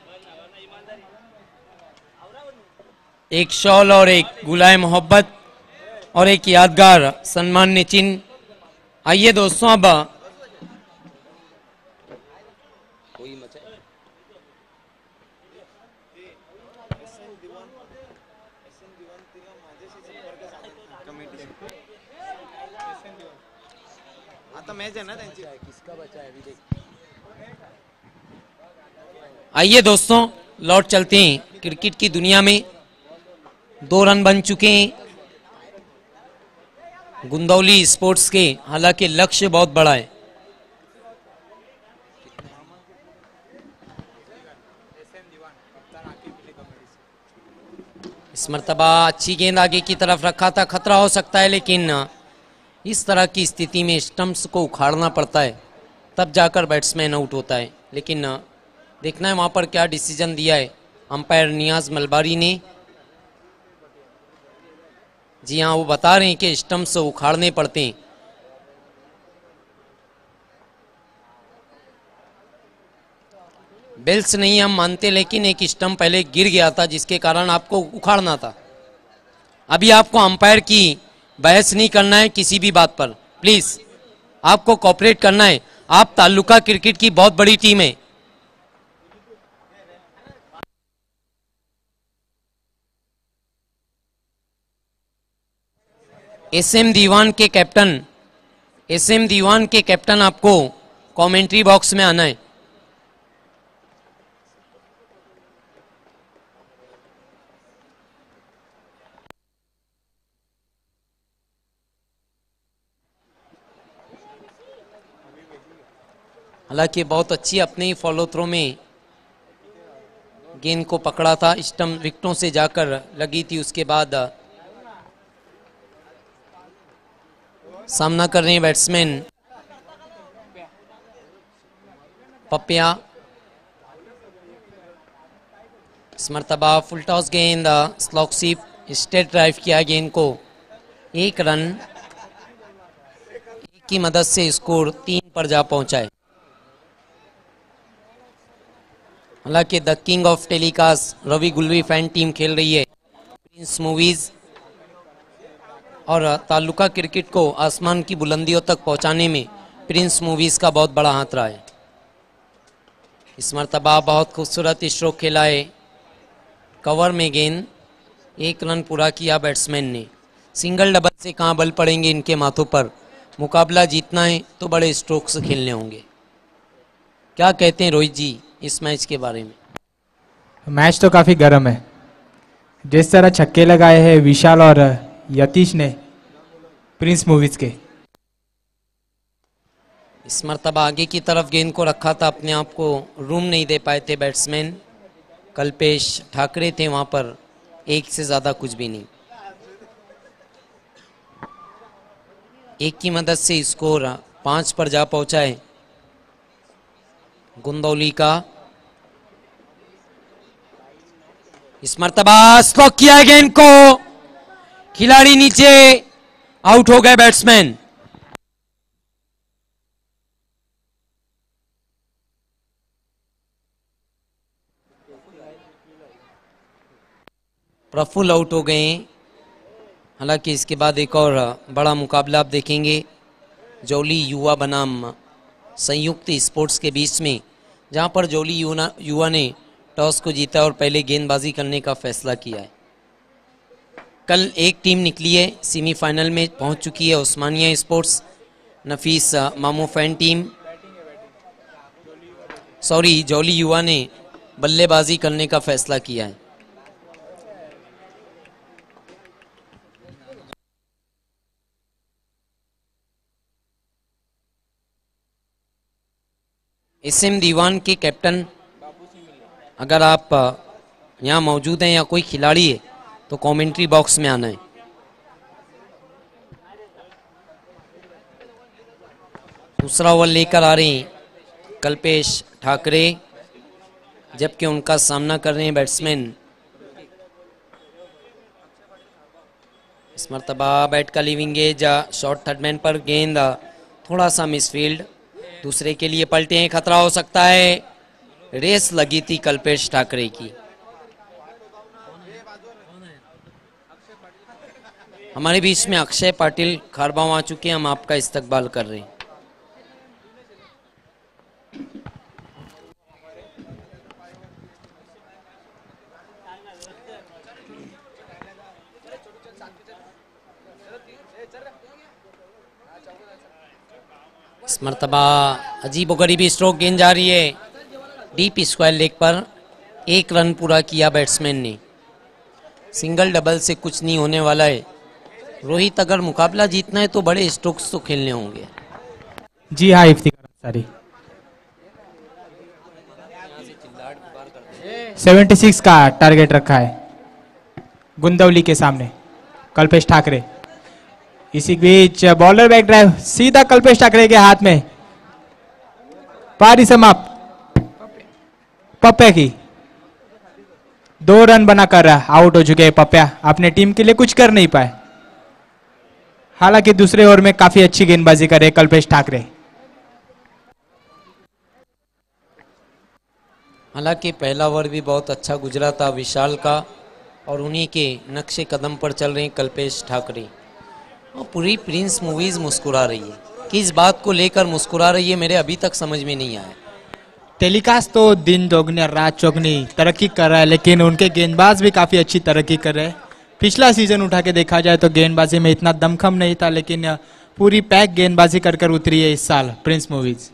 एक शॉल और एक गुलाए मोहब्बत और एक यादगार सम्मान्य चिन्ह। आइए दोस्तों, अब आइए दोस्तों, लौट चलते हैं क्रिकेट की दुनिया में। 2 रन बन चुके हैं गुंदौली स्पोर्ट्स के, हालांकि लक्ष्य बहुत बड़ा है। इस मर्तबा अच्छी गेंद आगे की तरफ रखा था, खतरा हो सकता है, लेकिन इस तरह की स्थिति में स्टंप्स को उखाड़ना पड़ता है, तब जाकर बैट्समैन आउट होता है। लेकिन देखना है वहां पर क्या डिसीजन दिया है अंपायर नियाज मलबारी ने। जी हाँ, वो बता रहे हैं कि स्टंप्स उखाड़ने पड़ते हैं। बेल्स नहीं हम मानते, लेकिन एक स्टंप पहले गिर गया था जिसके कारण आपको उखाड़ना था। अभी आपको अंपायर की बहस नहीं करना है किसी भी बात पर, प्लीज आपको कोऑपरेट करना है। आप तालुका क्रिकेट की बहुत बड़ी टीम है। एसएम दीवान के कैप्टन आपको कमेंट्री बॉक्स में आना है। हालांकि बहुत अच्छी अपने ही फॉलो थ्रो में गेंद को पकड़ा था, स्टंप विकेटों से जाकर लगी थी। उसके बाद सामना कर रहे हैं बैट्समैन पपिया। इस मर्तबा फुल टॉस गेंद, स्लॉक स्वीप, स्ट्रेट ड्राइव किया गेंद को। 1 रन की मदद से स्कोर 3 पर जा पहुंचा है। हालांकि the king of telecast Ravi Gulvi fan team खेल रही है। प्रिंस मूवीज और तालुका क्रिकेट को आसमान की बुलंदियों तक पहुंचाने में प्रिंस मूवीज का बहुत बड़ा हाथ रहा है। इस मर्तबा बहुत खूबसूरत स्ट्रोक खेला है, कवर में गेंद। 1 रन पूरा किया बैट्समैन ने। सिंगल डबल से कहाँ बल पड़ेंगे इनके माथों पर। मुकाबला जीतना है तो बड़े स्ट्रोक्स खेलने होंगे। क्या कहते हैं रोहित जी इस मैच के बारे में? मैच तो काफ़ी गर्म है। जिस तरह छक्के लगाए हैं विशाल और यतीश ने प्रिंस मूवीज के, इस मर्तबा आगे की तरफ गेंद को रखा था, अपने आप को रूम नहीं दे पाए थे बैट्समैन। कल्पेश ठाकरे थे वहां पर, एक से ज्यादा कुछ भी नहीं। एक की मदद से स्कोर 5 पर जा पहुंचा है गुंदौली का। इस मर्तबा स्ट्रोक किया है गेंद को, खिलाड़ी नीचे, आउट हो गए बैट्समैन। प्रफुल्ल आउट हो गए। हालांकि इसके बाद एक और बड़ा मुकाबला आप देखेंगे जोली युवा बनाम संयुक्त स्पोर्ट्स के बीच में, जहां पर जोली युवा ने टॉस को जीता और पहले गेंदबाजी करने का फैसला किया है। कल एक टीम निकली है, सेमीफाइनल में पहुंच चुकी है उस्मानिया स्पोर्ट्स नफीस मामू फैन टीम। जोली युवा ने बल्लेबाजी करने का फैसला किया है। एसएम दीवान के कैप्टन, अगर आप यहाँ मौजूद हैं या कोई खिलाड़ी है तो कमेंट्री बॉक्स में आना है। दूसरा ओवर लेकर आ रहे हैं कल्पेश ठाकरे, जबकि उनका सामना कर रहे हैं बैट्समैन। इस मर्तबा बैट का leading edge, short third man पर गेंद थोड़ा सा मिसफील्ड, दूसरे के लिए पलटे हैं, खतरा हो सकता है। रेस लगी थी कल्पेश ठाकरे की। हमारे बीच में अक्षय पाटिल खारबाव आ चुके हैं, हम आपका इस्तकबाल कर रहे हैं। इस मर्तबा अजीब गरीबी स्ट्रोक गेंद जा रही है डीप स्क्वायर लेग पर। 1 रन पूरा किया बैट्समैन ने। सिंगल डबल से कुछ नहीं होने वाला है। रोहित, अगर मुकाबला जीतना है तो बड़े स्ट्रोक्स तो खेलने होंगे। जी हाँ इफ्तिकार अंसारी, 76 का टारगेट रखा है गुंदौली के सामने कल्पेश ठाकरे। इसी बीच बॉलर बैक ड्राइव सीधा कल्पेश ठाकरे के हाथ में, पारी समाप्त। पप्पे की 2 रन बनाकर आउट हो चुके हैं पप्पा, अपने टीम के लिए कुछ कर नहीं पाए। हालांकि दूसरे ओवर में काफी अच्छी गेंदबाजी करे कल्पेश ठाकरे। हालांकि पहला ओवर भी बहुत अच्छा गुजरा था विशाल का, और उन्हीं के नक्शे कदम पर चल रहे हैं कल्पेश ठाकरे। और पूरी प्रिंस मूवीज मुस्कुरा रही है। किस बात को लेकर मुस्कुरा रही है, मेरे अभी तक समझ में नहीं आया। टेलीकास्ट तो दिन दोगुनी रात चौगुनी तरक्की कर रहा है, लेकिन उनके गेंदबाज भी काफी अच्छी तरक्की कर रहे हैं। पिछला सीजन उठा के देखा जाए तो गेंदबाजी में इतना दमखम नहीं था, लेकिन पूरी पैक गेंदबाजी कर उतरी है इस साल Prince Movies.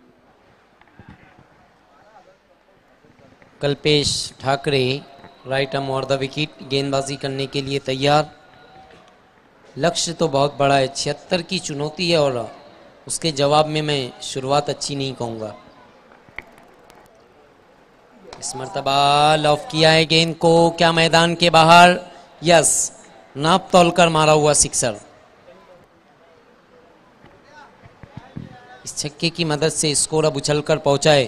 Kalpesh Thakre right arm over the wicket, गेंदबाजी करने के लिए तैयार। लक्ष्य तो बहुत बड़ा है, 76 की चुनौती है, और उसके जवाब में मैं शुरुआत अच्छी नहीं कहूंगा। इस मर्तबा लॉफ किया है गेंद को, क्या मैदान के बाहर? यस, नाप तोल कर मारा हुआ सिक्सर। इस छक्के की मदद से स्कोर अब उछलकर पहुंचा है।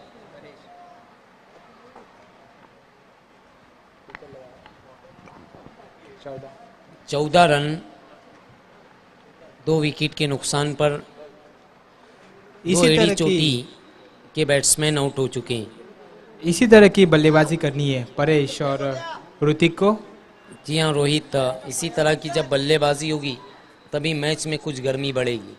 चौदह रन 2 विकेट के नुकसान पर इसी चोटी के बैट्समैन आउट हो चुके हैं। इसी तरह की बल्लेबाजी करनी है परेश और ऋतिक को। जी हाँ रोहित, इसी तरह की जब बल्लेबाजी होगी तभी मैच में कुछ गर्मी बढ़ेगी।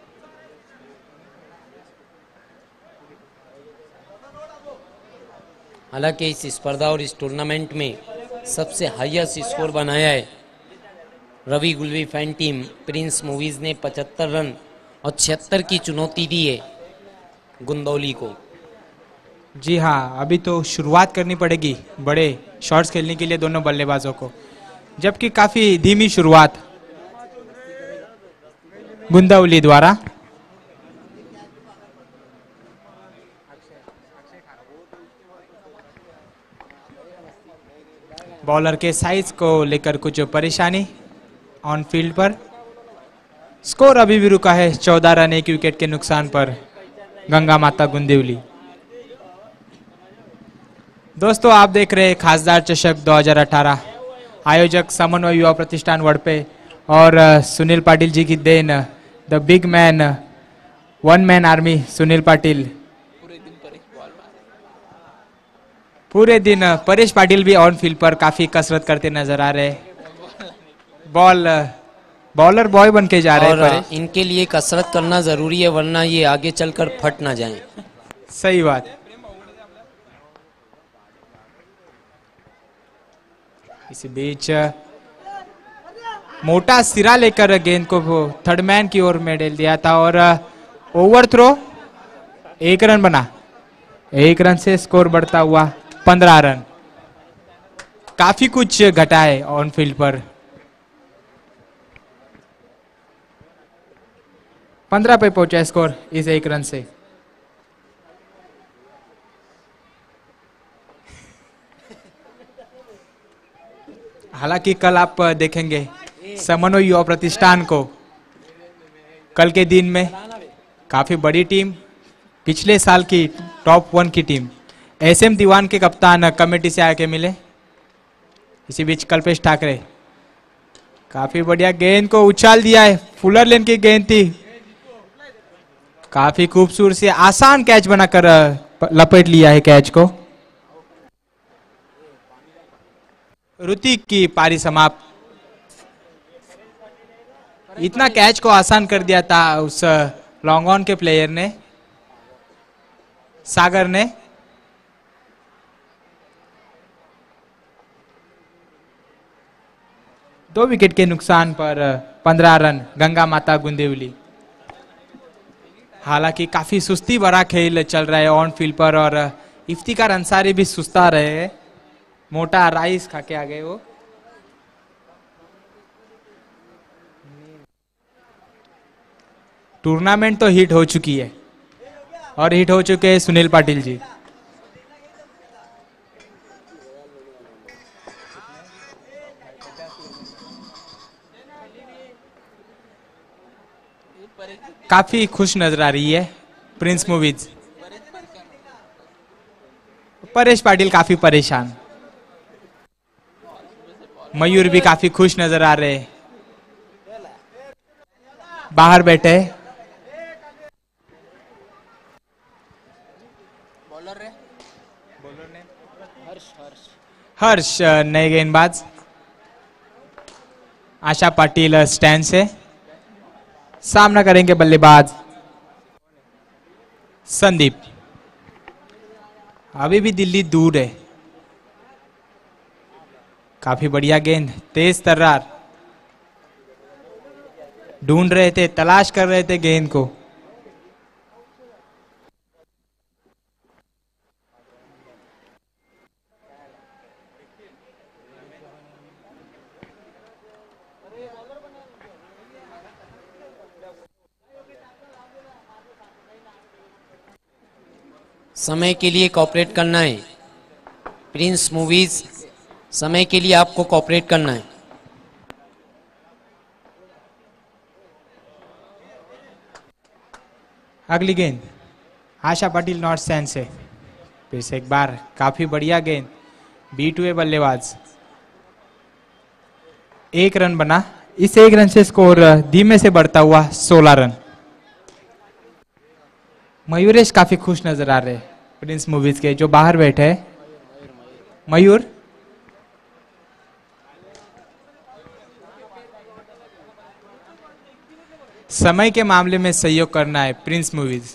हालांकि इस स्पर्धा और इस टूर्नामेंट में सबसे हाईएस्ट स्कोर बनाया है Ravi Gulvi fan team Prince Movies ने। 75 रन और 76 की चुनौती दी है गुंदौली को। जी हाँ, अभी तो शुरुआत करनी पड़ेगी बड़े शॉट्स खेलने के लिए दोनों बल्लेबाजों को, जबकि काफी धीमी शुरुआत गुंदौली द्वारा। बॉलर के साइज को लेकर कुछ परेशानी ऑन फील्ड पर। स्कोर अभी भी रुका है 14 रन 1 विकेट के नुकसान पर गंगा माता गुंदिवली। दोस्तों आप देख रहे हैं खासदार चषक 2018। आयोजक समन्वय युवा प्रतिष्ठान वड़पे और सुनील पाटिल जी की देन the big man one man army Sunil Patil. पूरे दिन परेश पाटिल भी ऑन फील्ड पर काफी कसरत करते नजर आ रहे हैं। बॉलर बॉय बन के जा रहे हैं और इनके लिए कसरत करना जरूरी है, वरना ये आगे चलकर फट ना जाएं। सही बात। इसी बीच मोटा सिरा लेकर गेंद को थर्ड मैन की ओर में डाल दिया था और ओवर थ्रो 1 रन बना। 1 रन से स्कोर बढ़ता हुआ 15 रन। काफी कुछ घटा है ऑन फील्ड पर। 15 पे पहुंचा स्कोर इस 1 रन से। हालांकि कल आप देखेंगे समन्वय युवा प्रतिष्ठान को कल के दिन में काफी बड़ी टीम, पिछले साल की टॉप 1 की टीम SM दीवान के कप्तान कमेटी से आके मिले। इसी बीच कल्पेश ठाकरे काफी बढ़िया गेंद को उछाल दिया है। फुलर लेन की गेंद थी, काफी खूबसूरत से आसान कैच बनाकर लपेट लिया है कैच को। ऋतिक की पारी समाप्त। इतना कैच को आसान कर दिया था उस लॉन्ग ऑन के प्लेयर ने, सागर ने। दो विकेट के नुकसान पर 15 रन गंगा माता गुंदिवली। हालांकि काफी सुस्ती भरा खेल चल रहा है ऑन फील्ड पर और इफ्तिकार अंसारी भी सुस्ता रहे हैं। मोटा राइस खा के आ गए वो। टूर्नामेंट तो हिट हो चुकी है और हिट हो चुके हैं सुनील पाटिल जी। काफी खुश नजर आ रही है प्रिंस मूवीज। परेश पाटिल काफी परेशान। मयूर भी काफी खुश नजर आ रहे हैं, बाहर बैठे। हर्ष नए गेंदबाज। आशा पाटिल स्टैंड से सामना करेंगे बल्लेबाज संदीप। अभी भी दिल्ली दूर है। काफी बढ़िया गेंद, तेज तर्रार। ढूंढ रहे थे, तलाश कर रहे थे गेंद को। समय के लिए कॉपरेट करना है प्रिंस मूवीज, समय के लिए आपको कॉपरेट करना है। अगली गेंद आशा पाटिल नॉर्थ स्टैंड से। फिर से एक बार काफी बढ़िया गेंद, बीट हुए बल्लेबाज। 1 रन बना। इस 1 रन से स्कोर धीमे से बढ़ता हुआ 16 रन। मयूरेश काफी खुश नजर आ रहे हैं प्रिंस मूवीज के, जो बाहर बैठे हैं। मयूर समय के मामले में सहयोग करना है Prince Movies.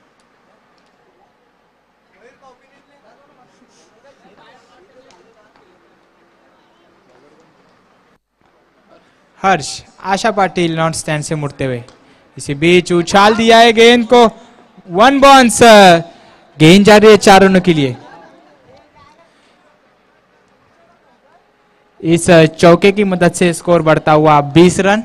Harsh Asha Patil north stand से मुड़ते हुए इसी बीच उछाल दिया है गेंद को। 1 बाउंस। गेंद जा रही है 4 रनों के लिए। इस चौके की मदद से स्कोर बढ़ता हुआ 20 रन।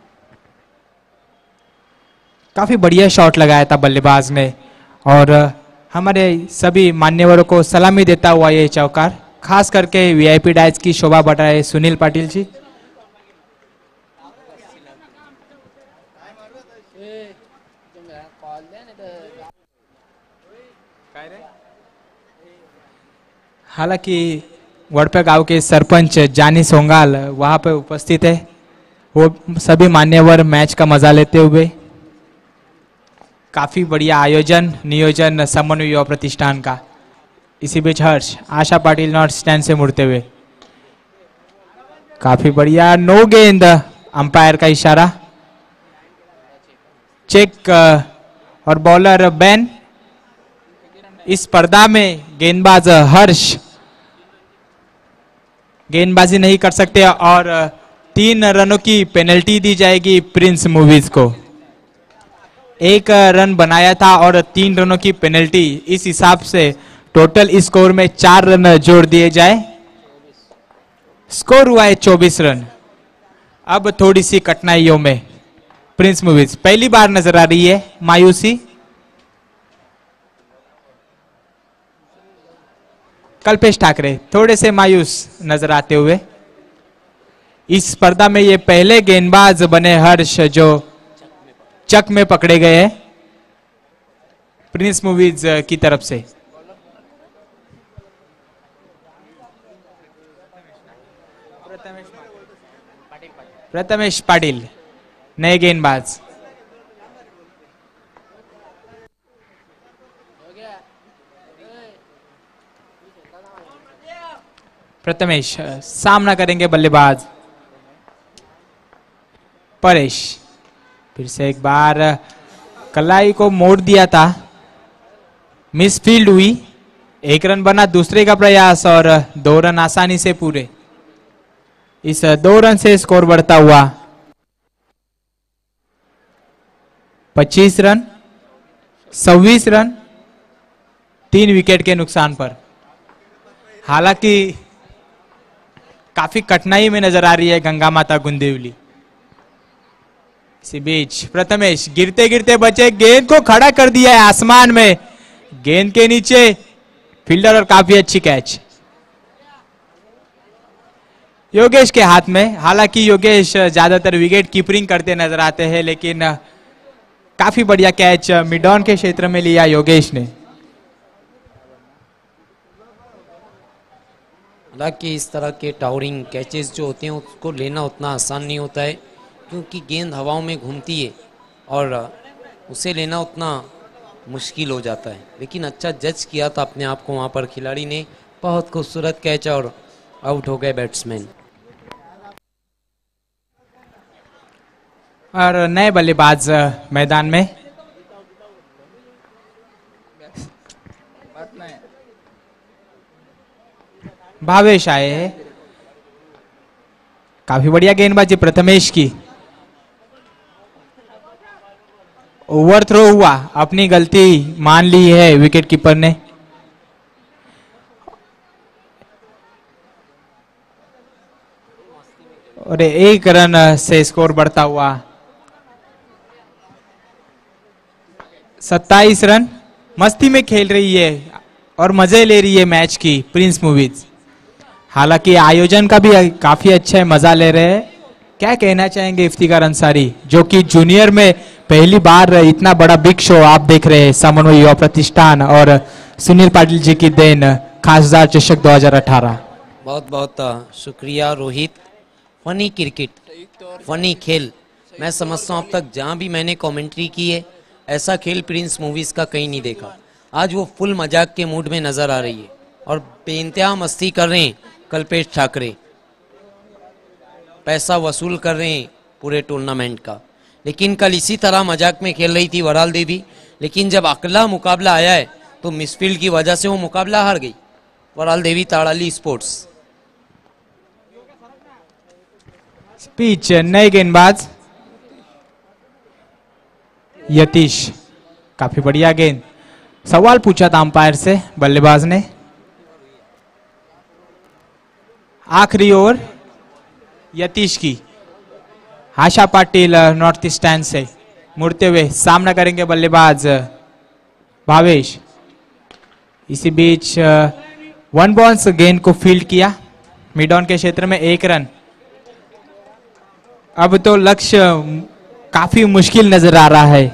काफी बढ़िया शॉट लगाया था बल्लेबाज ने और हमारे सभी मान्यवरों को सलामी देता हुआ ये चौकार खास करके वीआईपी डाइस की शोभा बढ़ा रहे सुनील पाटिल जी। हालांकि वड़पे गांव के सरपंच जानी सोंगाल वहां पे उपस्थित है, वो सभी मान्यवर मैच का मजा लेते हुए। काफी बढ़िया आयोजन नियोजन समन्वय युवा प्रतिष्ठान का। इसी बीच हर्ष आशा पाटिल नॉर्थ स्टैंड से मुड़ते हुए, काफी बढ़िया नो गेंद, अंपायर का इशारा, चेक और बॉलर बैन। इस स्पर्धा में गेंदबाज हर्ष गेंदबाजी नहीं कर सकते और 3 रनों की पेनल्टी दी जाएगी प्रिंस मूवीज को। 1 रन बनाया था और 3 रनों की पेनल्टी, इस हिसाब से टोटल स्कोर में 4 रन जोड़ दिए जाए। स्कोर हुआ है 24 रन। अब थोड़ी सी कठिनाइयों में प्रिंस मूवीज पहली बार नजर आ रही है मायूसी। कल्पेश ठाकरे थोड़े से मायूस नजर आते हुए। इस स्पर्धा में ये पहले गेंदबाज बने हर्ष जो चक में पकड़े गए हैं प्रिंस मूवीज की तरफ से। प्रथमेश पाटिल नए गेंदबाज। प्रथमेश सामना करेंगे बल्लेबाज परेश। फिर से एक बार कलाई को मोड़ दिया था, मिस फील्ड हुई। 1 रन बना, दूसरे का प्रयास और 2 रन आसानी से पूरे। इस 2 रन से स्कोर बढ़ता हुआ 25 रन, 26 रन 3 विकेट के नुकसान पर। हालांकि काफी कठिनाई में नजर आ रही है गंगा माता गुंदेवली। इसी बीच प्रथमेश गिरते गिरते बचे, गेंद को खड़ा कर दिया है आसमान में, गेंद के नीचे फील्डर और काफी अच्छी कैच योगेश के हाथ में। हालांकि योगेश ज्यादातर विकेट कीपरिंग करते नजर आते हैं, लेकिन काफी बढ़िया कैच मिड ऑन के क्षेत्र में लिया योगेश ने। हालांकि इस तरह के टावरिंग कैचेस जो होते हैं उसको लेना उतना आसान नहीं होता है, क्योंकि गेंद हवाओं में घूमती है और उसे लेना उतना मुश्किल हो जाता है। लेकिन अच्छा जज किया था अपने आप को वहाँ पर खिलाड़ी ने, बहुत खूबसूरत कैच और आउट हो गए बैट्समैन। और नए बल्लेबाज मैदान में भावेश आए हैं। काफी बढ़िया गेंदबाजी प्रथमेश की। ओवर थ्रो हुआ, अपनी गलती मान ली है विकेट कीपर ने। और 1 रन से स्कोर बढ़ता हुआ 27 रन। मस्ती में खेल रही है और मजे ले रही है मैच की प्रिंस मूवीज। हालांकि आयोजन का भी काफी अच्छा है, मजा ले रहे हैं। क्या कहना चाहेंगे इफ्तिकार अंसारी, जो कि जूनियर में पहली बार इतना बड़ा बिग शो आप देख रहे हैं, समन्वय युवा प्रतिष्ठान और सुनील पाटिल जी की देन खासदार चषक 2018। बहुत बहुत शुक्रिया रोहित। फनी क्रिकेट, फनी खेल, मैं समझता हूँ अब तक जहाँ भी मैंने कमेंट्री की है ऐसा खेल प्रिंस मूवीज का कहीं नहीं देखा। आज वो फुल मजाक के मूड में नजर आ रही है और बेइंतहा मस्ती कर रहे हैं कल्पेश ठाकरे, पैसा वसूल कर रहे हैं पूरे टूर्नामेंट का। लेकिन कल इसी तरह मजाक में खेल रही थी वराल देवी, लेकिन जब अगला मुकाबला आया है तो मिसफील्ड की वजह से वो मुकाबला हार गई वराल देवी ताड़ाली स्पोर्ट्स। स्पीच नए गेंदबाज यतीश, काफी बढ़िया गेंद। सवाल पूछा था अंपायर से बल्लेबाज ने। आखिरी ओवर यतीश की। आशा पाटिल नॉर्थ स्टैंड से मुड़ते हुए सामना करेंगे बल्लेबाज भावेश। इसी बीच वन बाउंस गेंद को फील्ड किया मिड ऑन के क्षेत्र में 1 रन। अब तो लक्ष्य काफी मुश्किल नजर आ रहा है।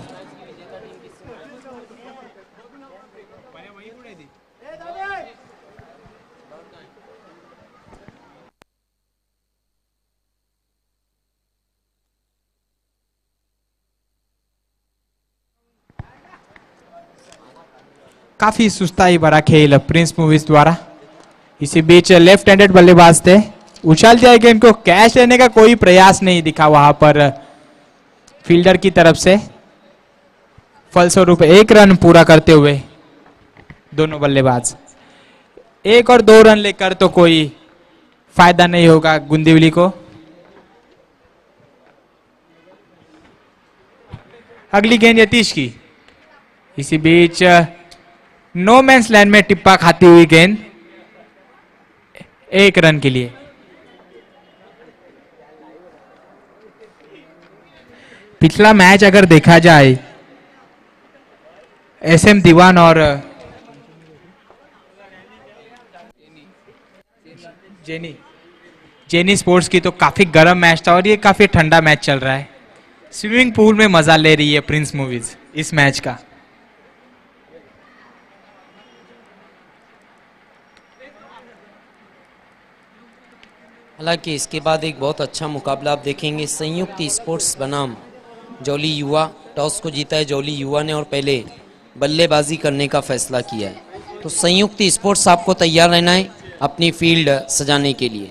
काफी सुस्ताई भरा खेल प्रिंस मूवीज द्वारा। इसी बीच लेफ्ट हैंडेड बल्लेबाज थे, उछाल दिया गेंद को, कैच लेने का कोई प्रयास नहीं दिखा वहां पर फील्डर की तरफ से। फलस्वरूप 1 रन पूरा करते हुए दोनों बल्लेबाज। 1 और 2 रन लेकर तो कोई फायदा नहीं होगा गुंदिवली को। अगली गेंद यतीश की। इसी बीच नो मैंस लैंड में टिप्पा खाती हुई गेंद 1 रन के लिए। पिछला मैच अगर देखा जाए एसएम दीवान और जेनी स्पोर्ट्स की तो काफी गर्म मैच था और ये काफी ठंडा मैच चल रहा है। स्विमिंग पूल में मजा ले रही है प्रिंस मूवीज इस मैच का। हालांकि इसके बाद एक बहुत अच्छा मुकाबला आप देखेंगे। संयुक्त स्पोर्ट्स बनाम जौली युवा। टॉस को जीता है जौली युवा ने और पहले बल्लेबाजी करने का फैसला किया है। तो संयुक्त स्पोर्ट्स आपको तैयार रहना है अपनी फील्ड सजाने के लिए।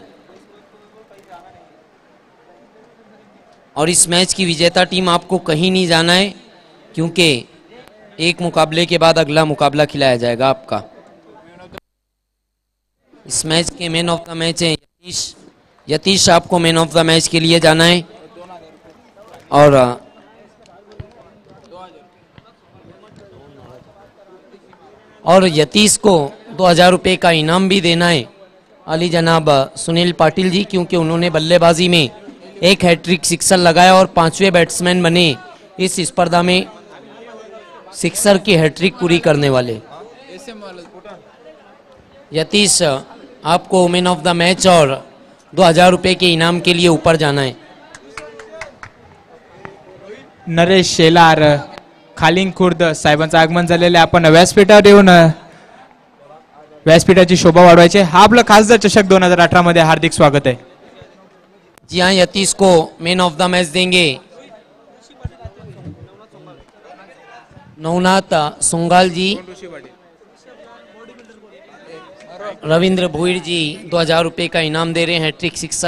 और इस मैच की विजेता टीम आपको कहीं नहीं जाना है, क्योंकि एक मुकाबले के बाद अगला मुकाबला खिलाया जाएगा आपका। इस मैच के मैन ऑफ द मैच है यतीश आपको मैन ऑफ द मैच के लिए जाना है। और यतीश को 2000 रुपये का इनाम भी देना है अली जनाब सुनील पाटिल जी, क्योंकि उन्होंने बल्लेबाजी में 1 हैट्रिक सिक्सर लगाया और 5वें बैट्समैन बने इस स्पर्धा में सिक्सर की हैट्रिक पूरी करने वाले। यतीश आपको मैन ऑफ द मैच और 2000 रुपये के इनाम के लिए ऊपर जाना है। नरेश शेलार खालिंग खुर्द साहेबांचं आगमन झालेलं आहे। आपण व्यासपीठावर येऊन व्यासपीठाची शोभा वाढवायची। हा आपलं खासदार चषक 2018 मध्ये हार्दिक स्वागत है। जी हाँ, यतीश को मैन ऑफ द मैच देंगे नवनाथ सुंगाल जी, रविंद्र भोईर जी 2000 रुपये का इनाम दे रहे हैं हैट्रिक सिक्सर